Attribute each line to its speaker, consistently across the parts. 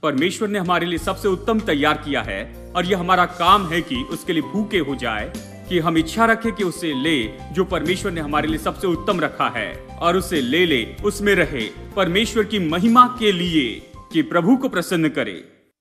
Speaker 1: परमेश्वर ने हमारे लिए सबसे उत्तम तैयार किया है और यह हमारा काम है कि उसके लिए भूखे हो जाए, कि हम इच्छा रखें कि उसे ले जो परमेश्वर ने हमारे लिए सबसे उत्तम रखा है, और उसे ले उसमें रहे परमेश्वर की महिमा के लिए, कि प्रभु को प्रसन्न करे।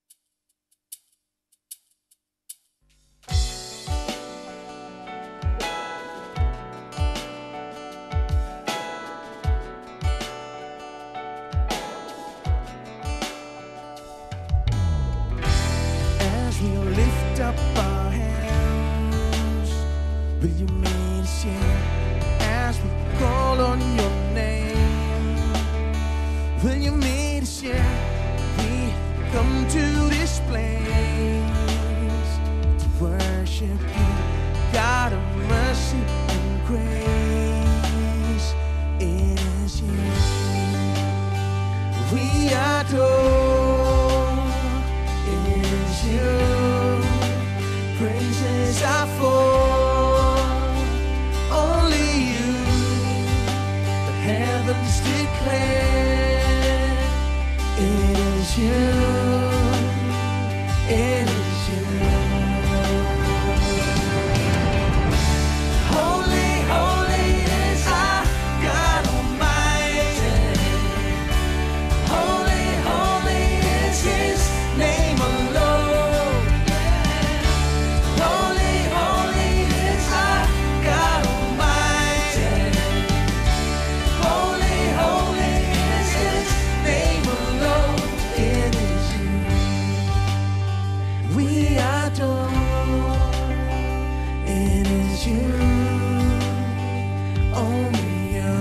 Speaker 2: Will you meet us here as we call on your name? Will you meet us here? We come to this place to worship you, God of mercy and grace. It is you we adore. It is you praises are for. Heavens declare it is you, it is you. Holy, holy is our God Almighty. Holy, holy is His name alone. Holy, holy is our God Almighty. Holy, holy is His name alone. It is you we adore. It is you, only you.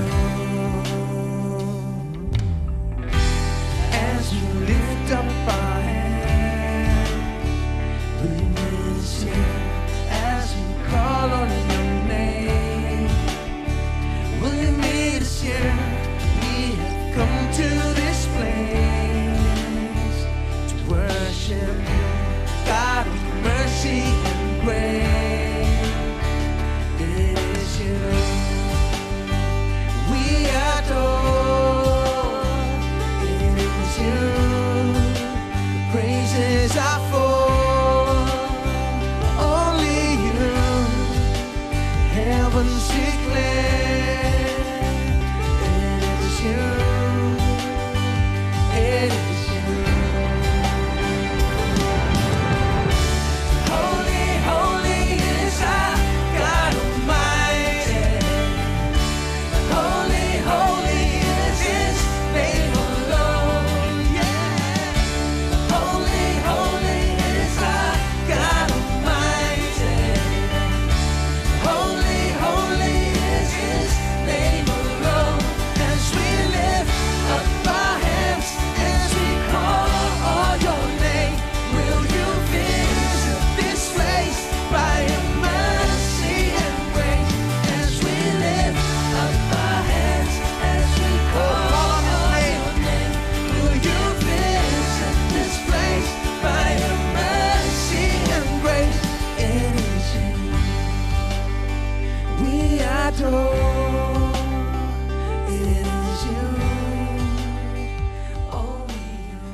Speaker 2: As we lift up our hands, will you meet us here as we call on your name? Will you meet us here? We have come to this place to worship you, God of mercy and grace. It is you we adore. It is you the praises are for. Only you, heavens declare. It is you, it is you. Holy, holy is our God Almighty. Holy, holy is His name alone. Yeah. Holy, holy is our God Almighty. Holy, holy is His name alone. As we lift up our hands, as we call on your name, will you visit this place by your mercy and grace? As we lift up our hands, as we call on your name, will you visit this place by your mercy and grace? It is you we adore. It is you, only you.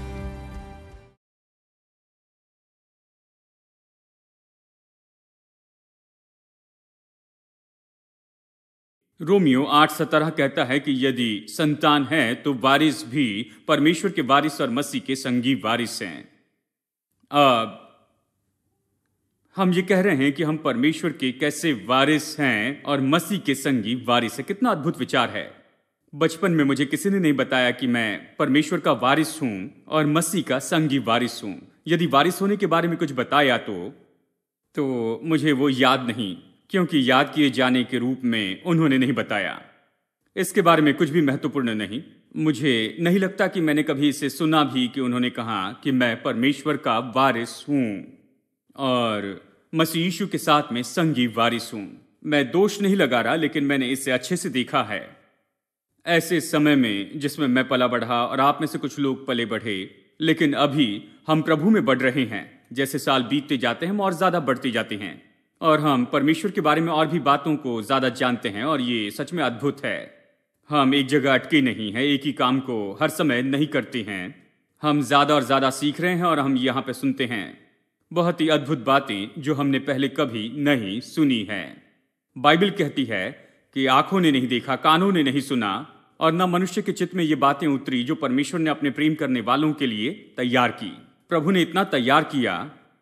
Speaker 1: Romeo 8:17 कहता है कि यदि संतान है तो वारिस भी परमेश्वर के वारिस और मसीह के संगी वारिस हैं। अब हम ये कह रहे हैं कि हम परमेश्वर के कैसे वारिस हैं और मसीह के संगी वारिस हैं। कितना अद्भुत विचार है। बचपन में मुझे किसी ने नहीं बताया कि मैं परमेश्वर का वारिस हूं और मसीह का संगी वारिस हूं। यदि वारिस होने के बारे में कुछ बताया तो मुझे वो याद नहीं, क्योंकि याद किए जाने के रूप में उन्होंने नहीं बताया। इसके बारे में कुछ भी महत्वपूर्ण नहीं। मुझे नहीं लगता कि मैंने कभी इसे सुना भी कि उन्होंने कहा कि मैं परमेश्वर का वारिस हूं और मसीह यीशु के साथ में संगी वारिस हूं। मैं दोष नहीं लगा रहा, लेकिन मैंने इसे अच्छे से देखा है। ऐसे समय में जिसमें मैं पला बढ़ा और आप में से कुछ लोग पले बढ़े, लेकिन अभी हम प्रभु में बढ़ रहे हैं। जैसे साल बीतते जाते हैं हम और ज्यादा बढ़ते जाते हैं और हम परमेश्वर के बारे में और भी बातों को ज्यादा जानते हैं, और ये सच में अद्भुत है। हम एक जगह अटके नहीं हैं, एक ही काम को हर समय नहीं करते हैं। हम ज्यादा और ज्यादा सीख रहे हैं और हम यहाँ पे सुनते हैं बहुत ही अद्भुत बातें जो हमने पहले कभी नहीं सुनी है। बाइबल कहती है कि आंखों ने नहीं देखा, कानों ने नहीं सुना और न मनुष्य के चित्त में ये बातें उतरी जो परमेश्वर ने अपने प्रेम करने वालों के लिए तैयार की। प्रभु ने इतना तैयार किया,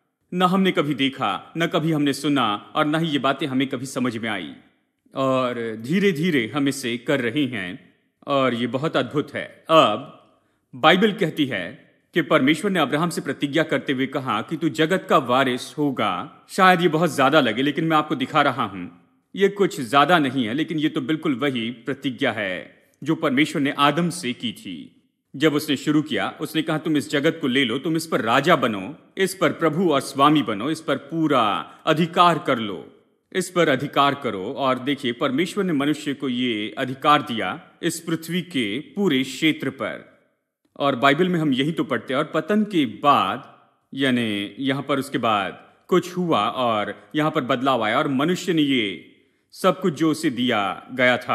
Speaker 1: न हमने कभी देखा, न कभी हमने सुना और न ही ये बातें हमें कभी समझ में आई, और धीरे धीरे हम इसे कर रही हैं और ये बहुत अद्भुत है। अब बाइबल कहती है कि परमेश्वर ने अब्राहम से प्रतिज्ञा करते हुए कहा कि तू जगत का वारिस होगा। शायद ये बहुत ज्यादा लगे, लेकिन मैं आपको दिखा रहा हूं ये कुछ ज्यादा नहीं है, लेकिन ये तो बिल्कुल वही प्रतिज्ञा है जो परमेश्वर ने आदम से की थी। जब उसने शुरू किया, उसने कहा तुम इस जगत को ले लो, तुम इस पर राजा बनो, इस पर प्रभु और स्वामी बनो, इस पर पूरा अधिकार कर लो, इस पर अधिकार करो। और देखिए, परमेश्वर ने मनुष्य को ये अधिकार दिया इस पृथ्वी के पूरे क्षेत्र पर। और बाइबल में हम यही तो पढ़ते हैं। और पतन के बाद, यानी यहां पर उसके बाद कुछ हुआ और यहां पर बदलाव आया और मनुष्य ने ये सब कुछ जो उसे दिया गया था,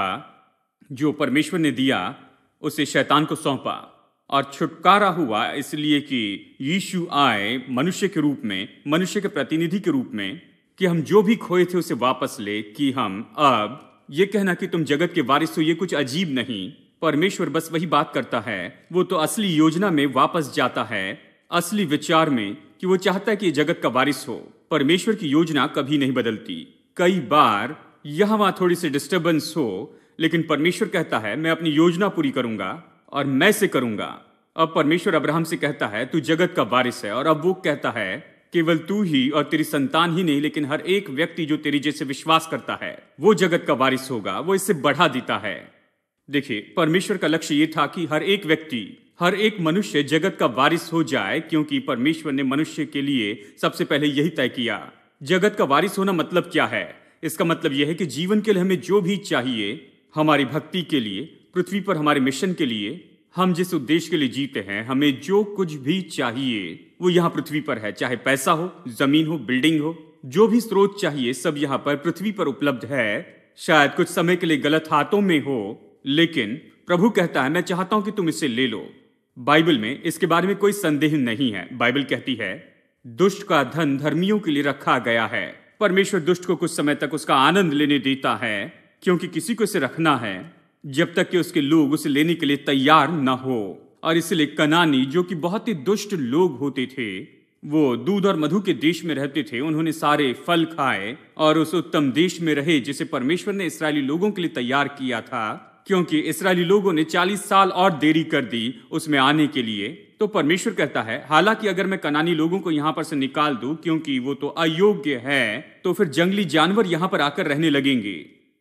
Speaker 1: जो परमेश्वर ने दिया, उसे शैतान को सौंपा और छुटकारा हुआ इसलिए कि यीशु आए मनुष्य के रूप में, मनुष्य के प्रतिनिधि के रूप में, कि हम जो भी खोए थे उसे वापस ले। कि हम अब ये कहना कि तुम जगत के वारिस हो, ये कुछ अजीब नहीं। परमेश्वर बस वही बात करता है, वो तो असली योजना में वापस जाता है, असली विचार में, कि वो चाहता है कि जगत का वारिस हो। परमेश्वर की योजना कभी नहीं बदलती। कई बार यहां वहां थोड़ी सी डिस्टर्बेंस हो, लेकिन परमेश्वर कहता है मैं अपनी योजना पूरी करूंगा और मैं से करूंगा। अब परमेश्वर अब्राहम से कहता है तू जगत का वारिस है, और अब वो कहता है केवल तू ही और तेरी संतान ही नहीं, लेकिन हर एक व्यक्ति जो तेरी जैसे विश्वास करता है वो जगत का वारिस होगा। वो इससे बढ़ा देता है। देखिए, परमेश्वर का लक्ष्य ये था कि हर एक व्यक्ति, हर एक मनुष्य जगत का वारिस हो जाए, क्योंकि परमेश्वर ने मनुष्य के लिए सबसे पहले यही तय किया। जगत का वारिस होना मतलब क्या है? इसका मतलब यह है कि जीवन के लिए हमें जो भी चाहिए, हमारी भक्ति के लिए, पृथ्वी पर हमारे मिशन के लिए, हम जिस उद्देश्य के लिए जीते हैं, हमें जो कुछ भी चाहिए वो यहाँ पृथ्वी पर है। चाहे पैसा हो, जमीन हो, बिल्डिंग हो, जो भी स्रोत चाहिए सब यहाँ पर पृथ्वी पर उपलब्ध है। शायद कुछ समय के लिए गलत हाथों में हो, लेकिन प्रभु कहता है मैं चाहता हूं कि तुम इसे ले लो। बाइबल में इसके बारे में कोई संदेह नहीं है। बाइबल कहती है दुष्ट का धन धर्मियों के लिए रखा गया है। परमेश्वर दुष्ट को कुछ समय तक उसका आनंद लेने देता है, क्योंकि किसी को इसे रखना है जब तक कि उसके लोग उसे लेने के लिए तैयार न हो। और इसलिए कनानी, जो कि बहुत ही दुष्ट लोग होते थे, वो दूध और मधु के देश में रहते थे, उन्होंने सारे फल खाए और उस उत्तम देश में रहे जिसे परमेश्वर ने इस्राएली लोगों के लिए तैयार किया था। क्योंकि इस्राएली लोगों ने 40 साल और देरी कर दी उसमें आने के लिए, तो परमेश्वर कहता है हालांकि अगर मैं कनानी लोगों को यहां पर से निकाल दूं क्योंकि वो तो अयोग्य है, तो फिर जंगली जानवर यहां पर आकर रहने लगेंगे।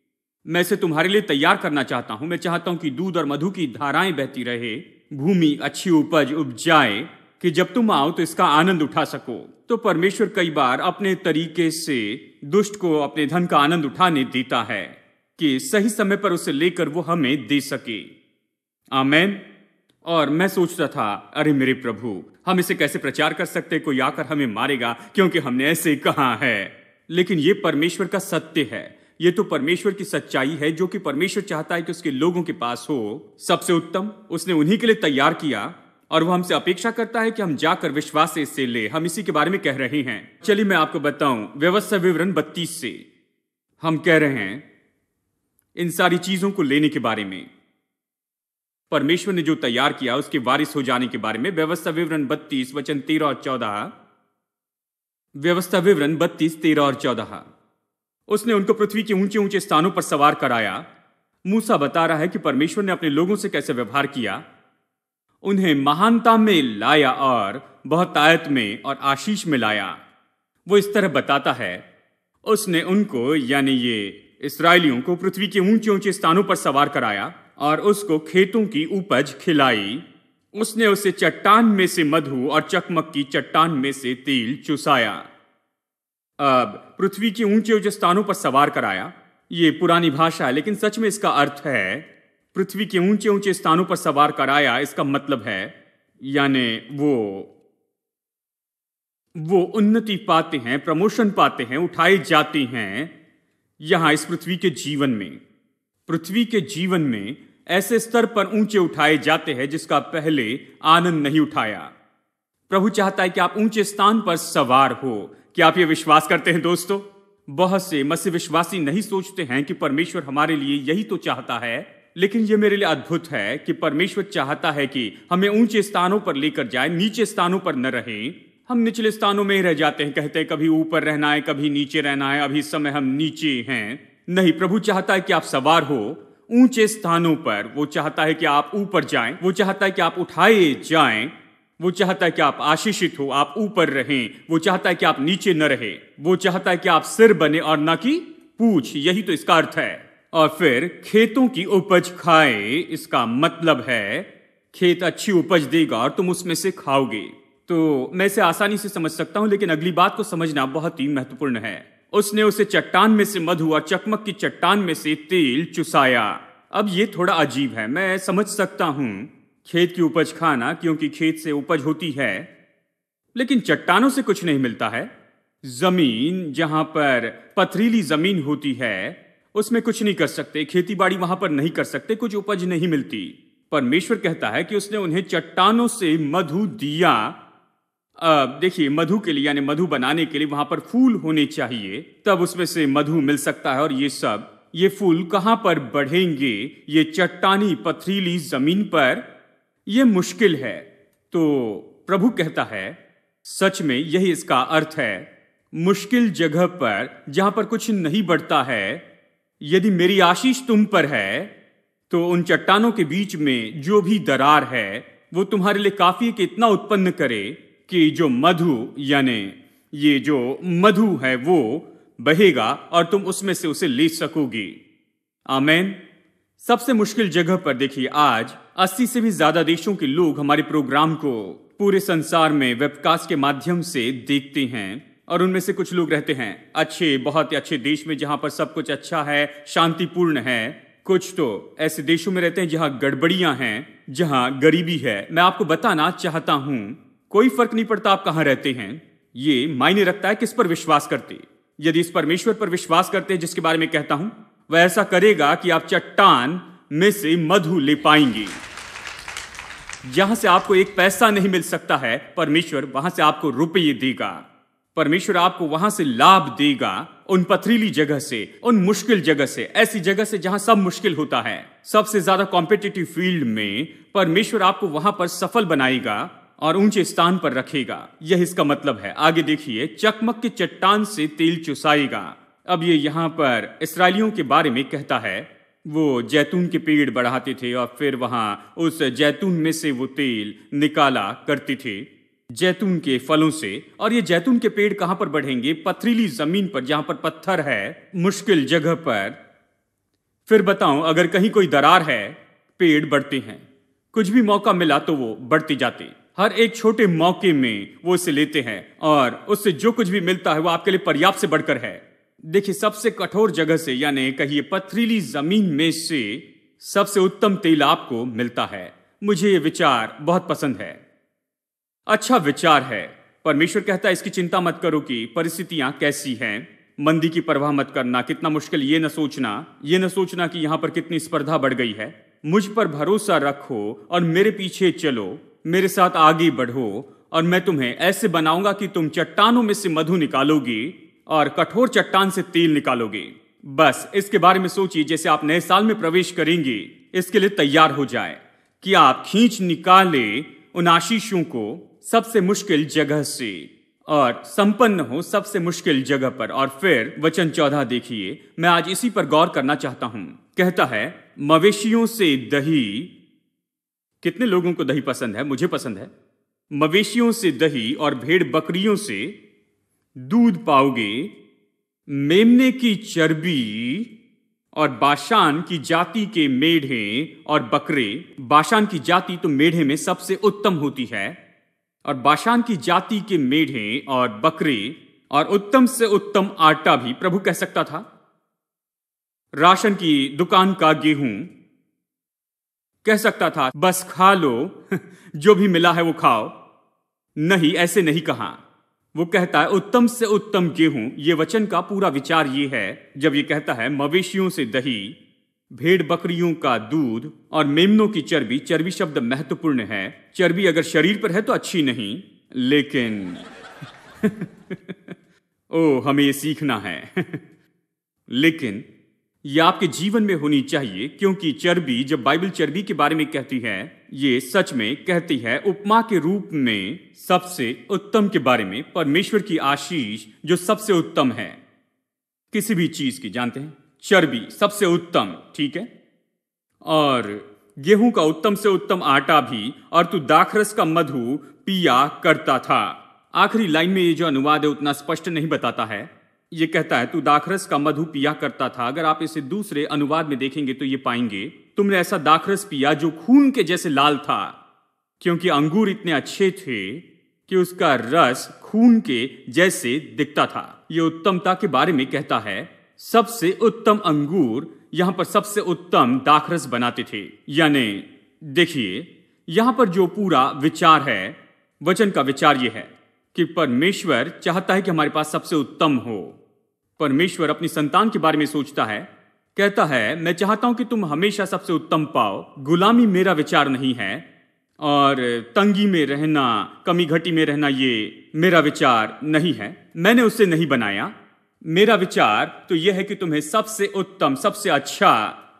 Speaker 1: मैं इसे तुम्हारे लिए तैयार करना चाहता हूं। मैं चाहता हूं कि दूध और मधु की धाराएं बहती रहे, भूमि अच्छी उपज उपजाए, कि जब तुम आओ तो इसका आनंद उठा सको। तो परमेश्वर कई बार अपने तरीके से दुष्ट को अपने धन का आनंद उठाने देता है कि सही समय पर उसे लेकर वो हमें दे सके। आमेन। और मैं सोचता था, अरे मेरे प्रभु, हम इसे कैसे प्रचार कर सकते, कोई आकर हमें मारेगा क्योंकि हमने ऐसे कहा है। लेकिन ये परमेश्वर का सत्य है, ये तो परमेश्वर की सच्चाई है, जो कि परमेश्वर चाहता है कि उसके लोगों के पास हो सबसे उत्तम। उसने उन्हीं के लिए तैयार किया और वो हमसे अपेक्षा करता है कि हम जाकर विश्वास से इसे ले। हम इसी के बारे में कह रहे हैं। चलिए मैं आपको बताऊं, व्यवस्था विवरण 32 से हम कह रहे हैं इन सारी चीजों को लेने के बारे में, परमेश्वर ने जो तैयार किया उसके वारिस हो जाने के बारे में। व्यवस्था विवरण 32 वचन 13 और 14। व्यवस्था विवरण 32 13 और 14। उसने उनको पृथ्वी के ऊंचे ऊंचे स्थानों पर सवार कराया। मूसा बता रहा है कि परमेश्वर ने अपने लोगों से कैसे व्यवहार किया, उन्हें महानता में लाया और बहुतायत में और आशीष में लाया। वो इस तरह बताता है, उसने उनको यानी ये इस्राएलियों को पृथ्वी के ऊंचे ऊंचे स्थानों पर सवार कराया और उसको खेतों की उपज खिलाई। उसने उसे चट्टान में से मधु और चकमक की चट्टान में से तेल चुसाया। अब पृथ्वी के ऊंचे ऊंचे स्थानों पर सवार कराया, ये पुरानी भाषा है, लेकिन सच में इसका अर्थ है पृथ्वी के ऊंचे ऊंचे स्थानों पर सवार कराया। इसका मतलब है यानी वो उन्नति पाते हैं, प्रमोशन पाते हैं, उठाए जाते हैं। यहां इस पृथ्वी के जीवन में ऐसे स्तर पर ऊंचे उठाए जाते हैं जिसका पहले आनंद नहीं उठाया। प्रभु चाहता है कि आप ऊंचे स्थान पर सवार हो। क्या आप ये विश्वास करते हैं दोस्तों? बहुत से मसीह विश्वासी नहीं सोचते हैं कि परमेश्वर हमारे लिए यही तो चाहता है, लेकिन ये मेरे लिए अद्भुत है कि परमेश्वर चाहता है कि हमें ऊंचे स्थानों पर लेकर जाए, नीचे स्थानों पर न रहें। हम निचले स्थानों में ही रह जाते हैं, कहते हैं कभी ऊपर रहना है, कभी नीचे रहना है, अभी इस समय हम नीचे हैं। नहीं, प्रभु चाहता है कि आप सवार हो ऊंचे स्थानों पर। वो चाहता है कि आप ऊपर जाएं, वो चाहता है कि आप उठाए जाएं, वो चाहता है कि आप आशीषित हो, आप ऊपर रहें। वो चाहता है कि आप नीचे न रहे। वो चाहता है कि आप सिर बने और न कि पूंछ। यही तो इसका अर्थ है। और फिर खेतों की उपज खाए, इसका मतलब है खेत अच्छी उपज देगा और तुम उसमें से खाओगे। तो मैं इसे आसानी से समझ सकता हूं, लेकिन अगली बात को समझना बहुत ही महत्वपूर्ण है। उसने उसे चट्टान में से मधु और चकमक की चट्टान में से तेल चुसाया। अब ये थोड़ा अजीब है, मैं समझ सकता हूं खेत की उपज खाना, क्योंकि खेत से उपज होती है, लेकिन चट्टानों से कुछ नहीं मिलता है। जमीन जहां पर पथरीली जमीन होती है उसमें कुछ नहीं कर सकते, खेती बाड़ी वहां पर नहीं कर सकते, कुछ उपज नहीं मिलती। परमेश्वर कहता है कि उसने उन्हें चट्टानों से मधु दिया। अब देखिए, मधु के लिए यानी मधु बनाने के लिए वहां पर फूल होने चाहिए, तब उसमें से मधु मिल सकता है। और ये फूल कहां पर बढ़ेंगे? ये चट्टानी पथरीली जमीन पर। यह मुश्किल है। तो प्रभु कहता है सच में यही इसका अर्थ है। मुश्किल जगह पर जहां पर कुछ नहीं बढ़ता है, यदि मेरी आशीष तुम पर है तो उन चट्टानों के बीच में जो भी दरार है वो तुम्हारे लिए काफी है कि इतना उत्पन्न करे कि जो मधु यानी ये जो मधु है वो बहेगा और तुम उसमें से उसे ले सकोगे। आमीन। सबसे मुश्किल जगह पर देखिए, आज 80 से भी ज्यादा देशों के लोग हमारे प्रोग्राम को पूरे संसार में वेबकास्ट के माध्यम से देखते हैं। और उनमें से कुछ लोग रहते हैं अच्छे, बहुत ही अच्छे देश में जहां पर सब कुछ अच्छा है, शांतिपूर्ण है। कुछ तो ऐसे देशों में रहते हैं जहां गड़बड़ियां हैं, जहां गरीबी है। मैं आपको बताना चाहता हूं, कोई फर्क नहीं पड़ता आप कहां रहते हैं, ये मायने रखता है किस पर विश्वास करते। यदि इस परमेश्वर पर विश्वास करते हैं जिसके बारे में कहता हूं, वह ऐसा करेगा कि आप चट्टान में से मधु ले पाएंगे। जहां से आपको एक पैसा नहीं मिल सकता है, परमेश्वर वहां से आपको रुपये देगा। परमेश्वर आपको वहां से लाभ देगा, उन पथरीली जगह से, उन मुश्किल जगह से, ऐसी जगह से जहां सब मुश्किल होता है। सबसे ज्यादा कॉम्पिटिटिव फील्ड में परमेश्वर आपको वहां पर सफल बनाएगा और ऊंचे स्थान पर रखेगा। यह इसका मतलब है। आगे देखिए, चकमक की चट्टान से तेल चुसाएगा। अब ये यहां पर इस्राएलियों के बारे में कहता है। वो जैतून के पेड़ बढ़ाते थे और फिर वहां उस जैतून में से वो तेल निकाला करते थे, जैतून के फलों से। और ये जैतून के पेड़ कहां पर बढ़ेंगे? पथरीली जमीन पर, जहां पर पत्थर है, मुश्किल जगह पर। फिर बताऊं, अगर कहीं कोई दरार है, पेड़ बढ़ते हैं। कुछ भी मौका मिला तो वो बढ़ते जाते। हर एक छोटे मौके में वो इसे लेते हैं और उससे जो कुछ भी मिलता है वो आपके लिए पर्याप्त से बढ़कर है। देखिए, सबसे कठोर जगह से यानी कहिए पथरीली जमीन में से सबसे उत्तम तेल आपको मिलता है। मुझे ये विचार बहुत पसंद है, अच्छा विचार है। परमेश्वर कहता है इसकी चिंता मत करो कि परिस्थितियां कैसी हैं, मंदी की परवाह मत करना, कितना मुश्किल ये न सोचना कि यहां पर कितनी स्पर्धा बढ़ गई है। मुझ पर भरोसा रखो और मेरे पीछे चलो, मेरे साथ आगे बढ़ो और मैं तुम्हें ऐसे बनाऊंगा कि तुम चट्टानों में से मधु निकालोगे और कठोर चट्टान से तेल निकालोगे। बस इसके बारे में सोचिए, जैसे आप नए साल में प्रवेश करेंगे, इसके लिए तैयार हो जाए कि आप खींच निकाले उन आशीषों को सबसे मुश्किल जगह से और संपन्न हो सबसे मुश्किल जगह पर। और फिर वचन 14 देखिए, मैं आज इसी पर गौर करना चाहता हूं। कहता है मवेशियों से दही। कितने लोगों को दही पसंद है? मुझे पसंद है। मवेशियों से दही और भेड़ बकरियों से दूध पाओगे, मेमने की चर्बी और बाशान की जाति के मेढ़े और बकरे। बाशान की जाति तो मेढ़े में सबसे उत्तम होती है, और बाशान की जाति के मेढ़े और बकरे और उत्तम से उत्तम आटा भी प्रभु कह सकता था। राशन की दुकान का गेहूं कह सकता था, बस खा लो, जो भी मिला है वो खाओ। नहीं, ऐसे नहीं कहा। वो कहता है उत्तम से उत्तम गेहूं। ये वचन का पूरा विचार ये है, जब ये कहता है मवेशियों से दही भेड़ बकरियों का दूध और मेमनों की चर्बी, चर्बी शब्द महत्वपूर्ण है। चर्बी अगर शरीर पर है तो अच्छी नहीं, लेकिन ओ हमें ये सीखना है लेकिन ये आपके जीवन में होनी चाहिए, क्योंकि चर्बी, जब बाइबल चर्बी के बारे में कहती है, ये सच में कहती है उपमा के रूप में सबसे उत्तम के बारे में। परमेश्वर की आशीष जो सबसे उत्तम है किसी भी चीज की, जानते हैं, चर्बी सबसे उत्तम, ठीक है। और गेहूं का उत्तम से उत्तम आटा भी, और तू दाखरस का मधु पिया करता था। आखिरी लाइन में ये जो अनुवाद है उतना स्पष्ट नहीं बताता है। ये कहता है तू दाखरस का मधु पिया करता था। अगर आप इसे दूसरे अनुवाद में देखेंगे तो ये पाएंगे, तुमने ऐसा दाखरस पिया जो खून के जैसे लाल था, क्योंकि अंगूर इतने अच्छे थे कि उसका रस खून के जैसे दिखता था। ये उत्तमता के बारे में कहता है। सबसे उत्तम अंगूर यहां पर सबसे उत्तम दाखरस बनाते थे। यानी देखिए, यहां पर जो पूरा विचार है, वचन का विचार यह है कि परमेश्वर चाहता है कि हमारे पास सबसे उत्तम हो। परमेश्वर अपनी संतान के बारे में सोचता है, कहता है मैं चाहता हूं कि तुम हमेशा सबसे उत्तम पाओ। गुलामी मेरा विचार नहीं है, और तंगी में रहना, कमी घटी में रहना, ये मेरा विचार नहीं है। मैंने उसे नहीं बनाया। मेरा विचार तो यह है कि तुम्हें सबसे उत्तम, सबसे अच्छा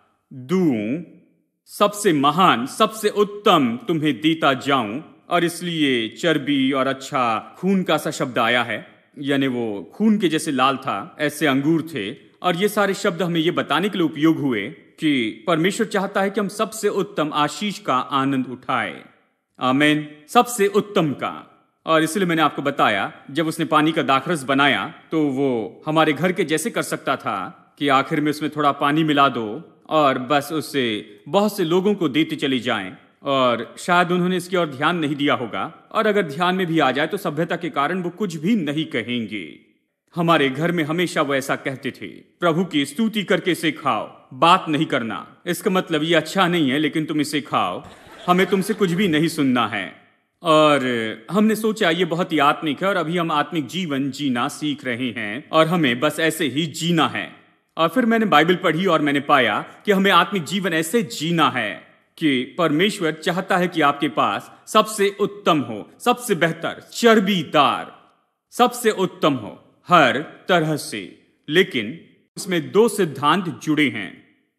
Speaker 1: दूं, सबसे महान, सबसे उत्तम तुम्हें देता जाऊं। और इसलिए चर्बी और अच्छा, खून का सा शब्द आया है, यानी वो खून के जैसे लाल था, ऐसे अंगूर थे। और ये सारे शब्द हमें ये बताने के लिए उपयोग हुए कि परमेश्वर चाहता है कि हम सबसे उत्तम आशीष का आनंद उठाएं। आमीन, सबसे उत्तम का। और इसलिए मैंने आपको बताया, जब उसने पानी का दाखरस बनाया तो वो हमारे घर के जैसे कर सकता था कि आखिर में उसमें थोड़ा पानी मिला दो और बस उससे बहुत से लोगों को देते चले जाएं। और शायद उन्होंने इसकी ओर ध्यान नहीं दिया होगा, और अगर ध्यान में भी आ जाए तो सभ्यता के कारण वो कुछ भी नहीं कहेंगे। हमारे घर में हमेशा वो ऐसा कहते थे, प्रभु की स्तुति करके इसे खाओ, बात नहीं करना। इसका मतलब ये अच्छा नहीं है लेकिन तुम इसे खाओ, हमें तुमसे कुछ भी नहीं सुनना है। और हमने सोचा ये बहुत ही आत्मिक है, और अभी हम आत्मिक जीवन जीना सीख रहे हैं और हमें बस ऐसे ही जीना है। और फिर मैंने बाइबल पढ़ी और मैंने पाया कि हमें आत्मिक जीवन ऐसे जीना है कि परमेश्वर चाहता है कि आपके पास सबसे उत्तम हो, सबसे बेहतर, चर्बीदार, सबसे उत्तम हो हर तरह से। लेकिन इसमें दो सिद्धांत जुड़े हैं,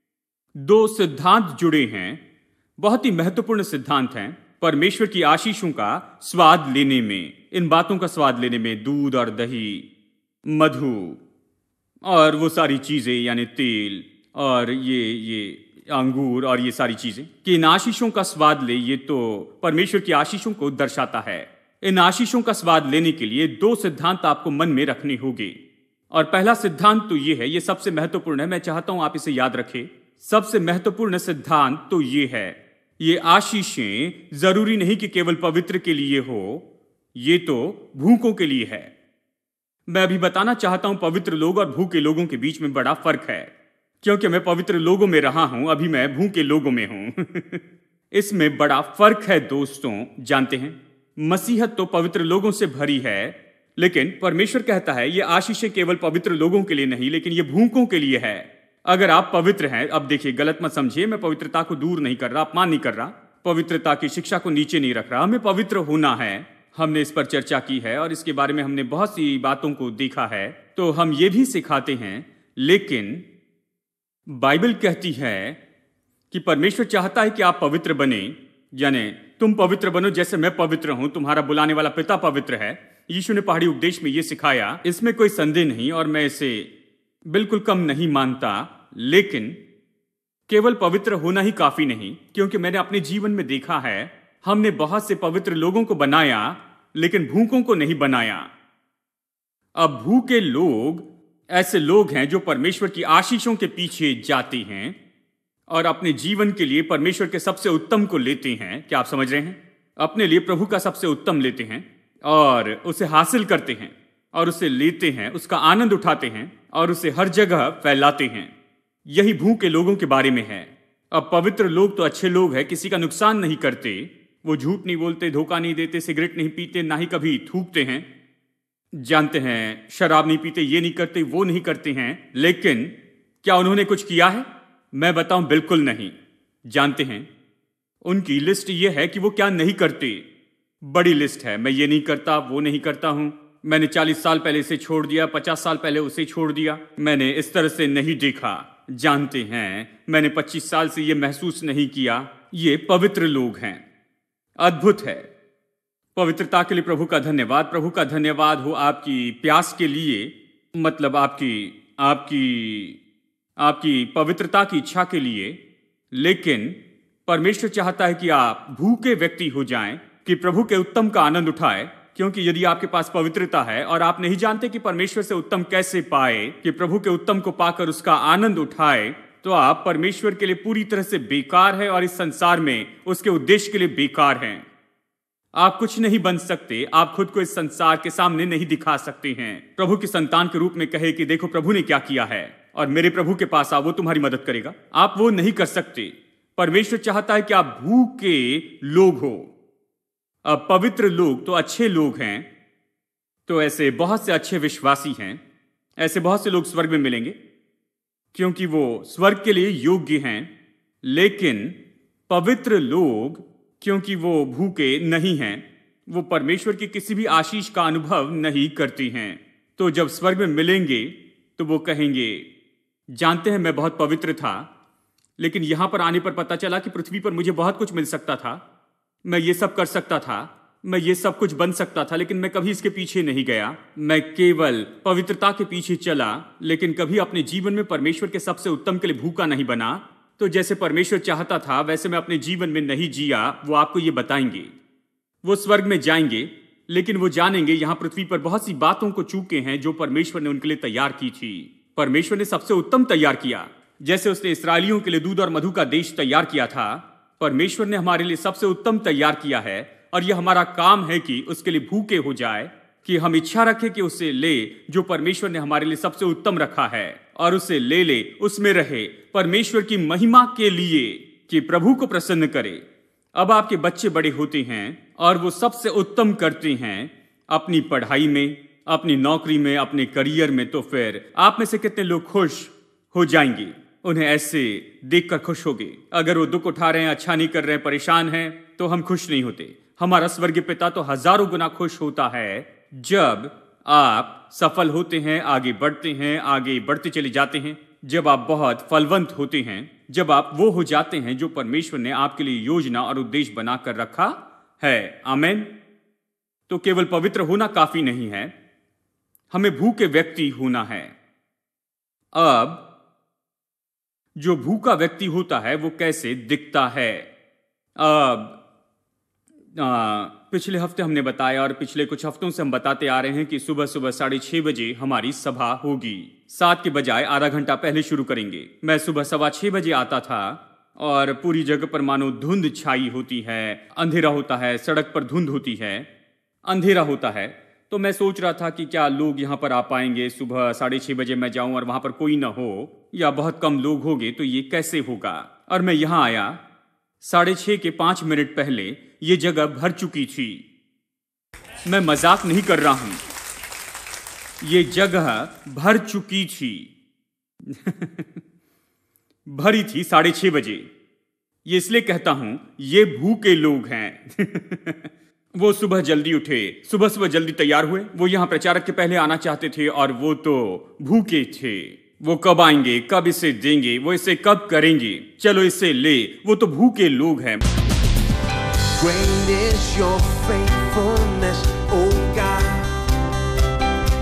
Speaker 1: दो सिद्धांत जुड़े हैं, बहुत ही महत्वपूर्ण सिद्धांत हैं परमेश्वर की आशीषों का स्वाद लेने में, इन बातों का स्वाद लेने में, दूध और दही, मधु और वो सारी चीजें, यानी तेल और ये अंगूर और ये सारी चीजें, कि इन आशीषों का स्वाद ले। ये तो परमेश्वर की आशीषों को दर्शाता है। इन आशीषों का स्वाद लेने के लिए दो सिद्धांत आपको मन में रखने होंगे। और पहला सिद्धांत तो ये है, ये सबसे महत्वपूर्ण है, मैं चाहता हूं आप इसे याद रखें। सबसे महत्वपूर्ण सिद्धांत तो ये है, ये आशीषें जरूरी नहीं कि केवल पवित्र के लिए हो, ये तो भूखों के लिए है। मैं अभी बताना चाहता हूं पवित्र लोग और भूखे लोगों के बीच में बड़ा फर्क है, क्योंकि मैं पवित्र लोगों में रहा हूं, अभी मैं भूखे लोगों में हूं इसमें बड़ा फर्क है दोस्तों। जानते हैं, मसीहत तो पवित्र लोगों से भरी है, लेकिन परमेश्वर कहता है ये आशीषें केवल पवित्र लोगों के लिए नहीं, लेकिन ये भूखों के लिए है। अगर आप पवित्र हैं, अब देखिए गलत मत समझिए, मैं पवित्रता को दूर नहीं कर रहा, अपमान नहीं कर रहा, पवित्रता की शिक्षा को नीचे नहीं रख रहा। हमें पवित्र होना है, हमने इस पर चर्चा की है और इसके बारे में हमने बहुत सी बातों को देखा है, तो हम ये भी सिखाते हैं। लेकिन बाइबल कहती है कि परमेश्वर चाहता है कि आप पवित्र बने, यानी तुम पवित्र बनो जैसे मैं पवित्र हूं, तुम्हारा बुलाने वाला पिता पवित्र है। यीशु ने पहाड़ी उपदेश में यह सिखाया, इसमें कोई संदेह नहीं और मैं इसे बिल्कुल कम नहीं मानता। लेकिन केवल पवित्र होना ही काफी नहीं, क्योंकि मैंने अपने जीवन में देखा है, हमने बहुत से पवित्र लोगों को बनाया लेकिन भूखों को नहीं बनाया। अब भूखे लोग ऐसे लोग हैं जो परमेश्वर की आशीषों के पीछे जाते हैं और अपने जीवन के लिए परमेश्वर के सबसे उत्तम को लेते हैं। क्या आप समझ रहे हैं? अपने लिए प्रभु का सबसे उत्तम लेते हैं और उसे हासिल करते हैं और उसे लेते हैं, उसका आनंद उठाते हैं और उसे हर जगह फैलाते हैं। यही भूखे लोगों के बारे में है। अब पवित्र लोग तो अच्छे लोग हैं, किसी का नुकसान नहीं करते, वो झूठ नहीं बोलते, धोखा नहीं देते, सिगरेट नहीं पीते, ना ही कभी थूकते हैं, जानते हैं, शराब नहीं पीते, ये नहीं करते, वो नहीं करते हैं। लेकिन क्या उन्होंने कुछ किया है? मैं बताऊं, बिल्कुल नहीं। जानते हैं, उनकी लिस्ट यह है कि वो क्या नहीं करते। बड़ी लिस्ट है। मैं ये नहीं करता, वो नहीं करता हूं, मैंने 40 साल पहले इसे छोड़ दिया, 50 साल पहले उसे छोड़ दिया, मैंने इस तरह से नहीं देखा। जानते हैं, मैंने 25 साल से ये महसूस नहीं किया। ये पवित्र लोग हैं। अद्भुत है। पवित्रता के लिए प्रभु का धन्यवाद। प्रभु का धन्यवाद हो आपकी प्यास के लिए, मतलब आपकी आपकी आपकी पवित्रता की इच्छा के लिए। लेकिन परमेश्वर चाहता है कि आप भूखे व्यक्ति हो जाएं, कि प्रभु के उत्तम का आनंद उठाए। क्योंकि यदि आपके पास पवित्रता है और आप नहीं जानते कि परमेश्वर से उत्तम कैसे पाए, कि प्रभु के उत्तम को पाकर उसका आनंद उठाए, तो आप परमेश्वर के लिए पूरी तरह से बेकार है और इस संसार में उसके उद्देश्य के लिए बेकार हैं। आप कुछ नहीं बन सकते। आप खुद को इस संसार के सामने नहीं दिखा सकते हैं। प्रभु की संतान के रूप में कहे कि देखो प्रभु ने क्या किया है और मेरे प्रभु के पास आओ, वो तुम्हारी मदद करेगा। आप वो नहीं कर सकते। परमेश्वर चाहता है कि आप भूखे लोग हो। अब पवित्र लोग तो अच्छे लोग हैं, तो ऐसे बहुत से अच्छे विश्वासी हैं, ऐसे बहुत से लोग स्वर्ग में मिलेंगे क्योंकि वो स्वर्ग के लिए योग्य हैं। लेकिन पवित्र लोग, क्योंकि वो भूखे नहीं हैं, वो परमेश्वर की किसी भी आशीष का अनुभव नहीं करते हैं। तो जब स्वर्ग में मिलेंगे तो वो कहेंगे, जानते हैं मैं बहुत पवित्र था, लेकिन यहां पर आने पर पता चला कि पृथ्वी पर मुझे बहुत कुछ मिल सकता था, मैं ये सब कर सकता था, मैं ये सब कुछ बन सकता था, लेकिन मैं कभी इसके पीछे नहीं गया। मैं केवल पवित्रता के पीछे चला, लेकिन कभी अपने जीवन में परमेश्वर के सबसे उत्तम के लिए भूखा नहीं बना। तो जैसे परमेश्वर चाहता था वैसे मैं अपने जीवन में नहीं जिया। वो आपको ये बताएंगे। वो स्वर्ग में जाएंगे, लेकिन वो जानेंगे यहां पृथ्वी पर बहुत सी बातों को चूके हैं जो परमेश्वर ने उनके लिए तैयार की थी। परमेश्वर ने सबसे उत्तम तैयार किया। जैसे उसने इस्राएलियों के लिए दूध और मधु का देश तैयार किया था, परमेश्वर ने हमारे लिए सबसे उत्तम तैयार किया है। और यह हमारा काम है कि उसके लिए भूखे हो जाए, कि हम इच्छा रखें कि उसे ले जो परमेश्वर ने हमारे लिए सबसे उत्तम रखा है, और उसे ले ले, उसमें रहे, परमेश्वर की महिमा के लिए, कि प्रभु को प्रसन्न करे। अब आपके बच्चे बड़े होते हैं और वो सबसे उत्तम करते हैं अपनी पढ़ाई में, अपनी नौकरी में, अपने करियर में। तो फिर आप में से कितने लोग खुश हो जाएंगे? उन्हें ऐसे देखकर खुश होगे। अगर वो दुख उठा रहे हैं, अच्छा नहीं कर रहे हैं, परेशान हैं, तो हम खुश नहीं होते। हमारा स्वर्गीय पिता तो हजारों गुना खुश होता है जब आप सफल होते हैं, आगे बढ़ते हैं, आगे बढ़ते चले जाते हैं, जब आप बहुत फलवंत होते हैं, जब आप वो हो जाते हैं जो परमेश्वर ने आपके लिए योजना और उद्देश्य बनाकर रखा है। आमीन। तो केवल पवित्र होना काफी नहीं है, हमें भूखे व्यक्ति होना है। अब जो भूखा व्यक्ति होता है वो कैसे दिखता है? अब पिछले हफ्ते हमने बताया और पिछले कुछ हफ्तों से हम बताते आ रहे हैं कि सुबह सुबह 6:30 बजे हमारी सभा होगी। 7 के बजाय आधा घंटा पहले शुरू करेंगे। मैं सुबह 6:15 बजे आता था और पूरी जगह पर मानो धुंध छाई होती है, अंधेरा होता है, सड़क पर धुंध होती है, अंधेरा होता है। तो मैं सोच रहा था कि क्या लोग यहाँ पर आ पाएंगे। सुबह 6:30 बजे मैं जाऊं और वहां पर कोई ना हो या बहुत कम लोग होंगे, तो ये कैसे होगा। और मैं यहाँ आया 6:30 के 5 मिनट पहले ये जगह भर चुकी थी। मैं मजाक नहीं कर रहा हूं, ये जगह भर चुकी थी भरी थी 6:30 बजे। ये इसलिए कहता हूं, ये भूखे लोग हैं वो सुबह जल्दी उठे, सुबह सुबह जल्दी तैयार हुए। वो यहां प्रचारक के पहले आना चाहते थे और वो तो भूखे थे। वो कब आएंगे, कब इसे देंगे, वो इसे कब करेंगे, चलो इसे ले। वो तो भूखे लोग हैं।
Speaker 2: Great is your faithfulness, O God.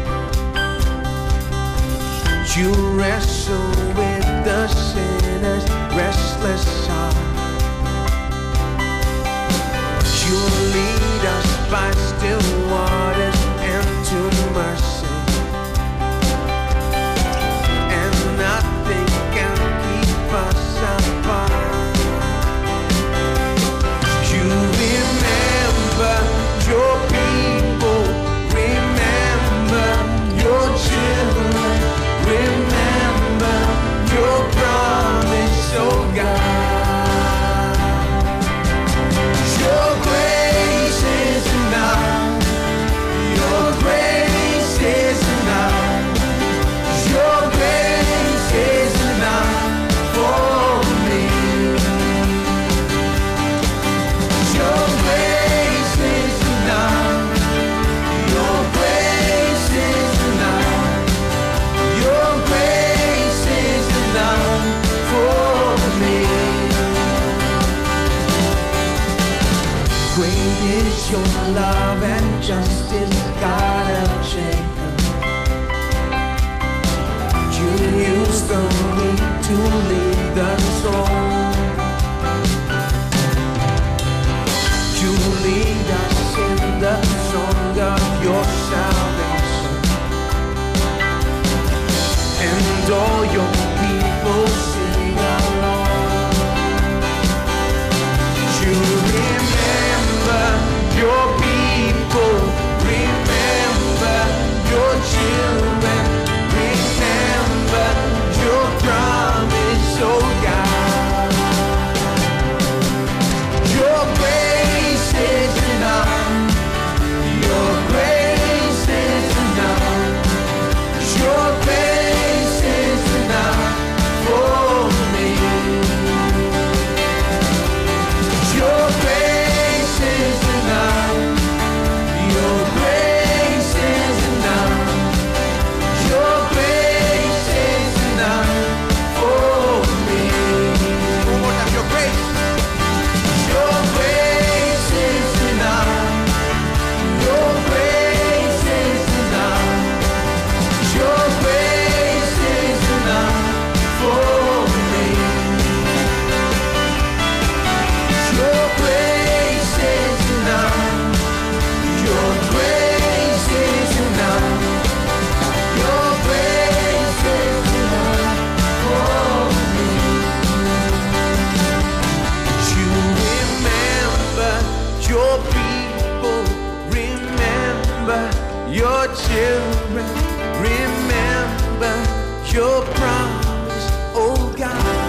Speaker 2: You wrestle with the sinner's restless heart. You lead us by still waters and to mercy. And nothing can keep us apart. Your people, remember your children, remember love and justice, God of Jacob. You used the weak to lead the strong. You lead us in the song of your salvation, and all your people sing along. You remember your people, remember your children, remember your promise, oh God. Your grace is enough, your grace is enough, your grace is enough for me. Your grace is enough, your grace is enough, your grace is enough for me. One more time, your grace. Your grace is enough, your grace is enough, your grace is enough for me. Your grace is enough, your grace is enough, your grace is enough for me. You remember your people, remember your children, remember your promise, oh God.